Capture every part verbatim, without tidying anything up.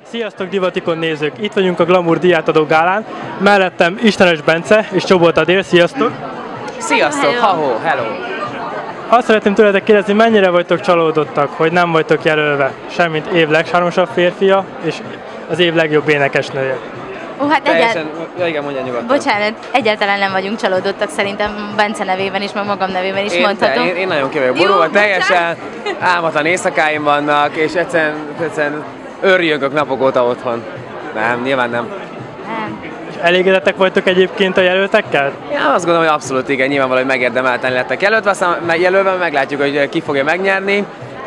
Sziasztok Divatikon nézők! Itt vagyunk a Glamour díjátadó gálán. Mellettem Istenes Bence és Csobot Adél. Sziasztok! Sziasztok! Ha-ho! Hello! Azt szeretném tőletek kérdezni, mennyire vagytok csalódottak, hogy nem vagytok jelölve semmint év legsármosabb férfia és az év legjobb énekesnője? Ó, hát Teljesen... Ja, igen, mondja nyugodtan. Bocsánat, egyáltalán nem vagyunk csalódottak, szerintem Bence nevében is, meg magam nevében is én, mondhatom. Én, én nagyon ki vagyok borulva, teljesen álmatlan éjszakáim vannak, és egyszerűen, egyszerűen örjöngök napok óta otthon. Nem, nyilván nem. Nem. Elégedettek vagytok egyébként a jelöltekkel? Én azt gondolom, hogy abszolút igen, nyilvánvaló, hogy megérdemelten lettek jelöltve, aztán jelölve meglátjuk, hogy ki fogja megnyerni.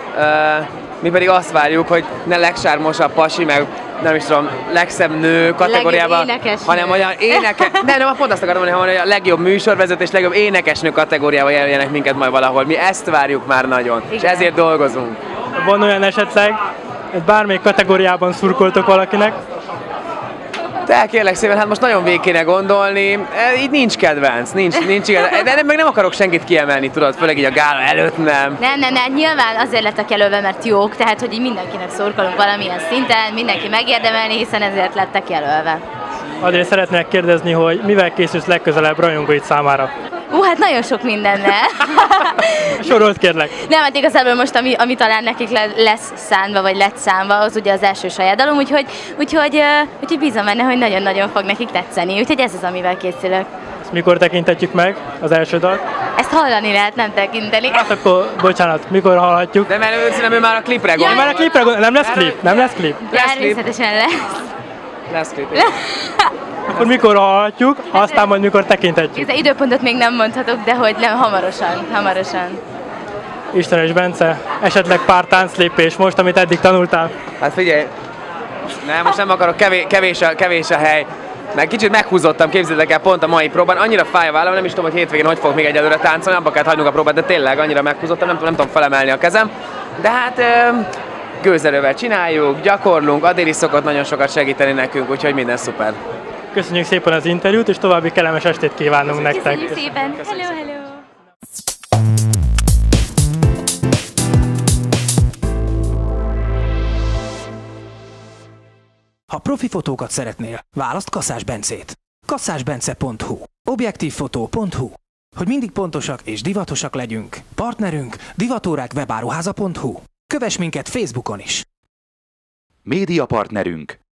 Mi pedig azt várjuk, hogy ne legsármosabb pasi, meg nem is tudom, legszebb nő kategóriában, hanem olyan éneke... Nem, nem, pont azt akarom mondani, hogy a legjobb műsorvezetés, legjobb énekesnő kategóriában jelöljenek minket majd valahol. Mi ezt várjuk már nagyon, igen. És ezért dolgozunk. Van olyan esetleg, hogy bármelyik kategóriában szurkoltok valakinek? De kérlek szépen, hát most nagyon végig kéne gondolni, így nincs kedvenc, nincs, nincs igaz, de nem, meg nem akarok senkit kiemelni, tudod, főleg így a gála előtt nem. Nem, nem, nem, nyilván azért lettek jelölve, mert jók, tehát hogy így mindenkinek szurkolunk valamilyen szinten, mindenki megérdemelni, hiszen ezért lettek jelölve. Adél, szeretnék kérdezni, hogy mivel készülsz legközelebb rajongóid számára? Ú, hát nagyon sok mindennel. Sorolt kérlek. Nem, hát igazából most, ami, ami talán nekik le, lesz szánva, vagy lett számva, az ugye az első saját dalom, úgyhogy, úgyhogy, uh, úgyhogy bízom benne, hogy nagyon-nagyon fog nekik tetszeni, úgyhogy ez az, amivel készülök. Ezt mikor tekintetjük meg, az első dalt? Ezt hallani lehet, nem tekinteni. Hát akkor, bocsánat, mikor hallhatjuk? De mert őszínűen ő már a klipre gondol. Ja, már a klipre gondol, nem lesz klip? Nem lesz klip? Természetesen lesz. Lesz klip. Akkor mikor hallhatjuk, aztán majd mikor tekintetjük. Az időpontot még nem mondhatok, de hogy nem, hamarosan, hamarosan. Istenes Bence, esetleg pár tánclépés most, amit eddig tanultál? Hát figyelj, nem, most nem akarok, kevés, kevés, a, kevés a hely. Meg kicsit meghúzottam, képzeljétek el, pont a mai próbán, annyira fáj a vállam, nem is tudom, hogy hétvégén hogy fogok még egyelőre táncolni, abba kell hagynunk a próbát, de tényleg annyira meghúzottam, nem, nem tudom felemelni a kezem. De hát gőzerővel csináljuk, gyakorlunk, Adél is szokott nagyon sokat segíteni nekünk, úgyhogy minden szuper. Köszönjük szépen az interjút, és további kellemes estét kívánunk nektek. Köszönjük szépen! Hello, hello! Ha profi fotókat szeretnél, választ Kaszás Bencét. kaszásbence pont hu objektívfotó pont hu. Hogy mindig pontosak és divatosak legyünk, partnerünk divatórák webáruháza pont hu. Kövess minket Facebookon is! Média partnerünk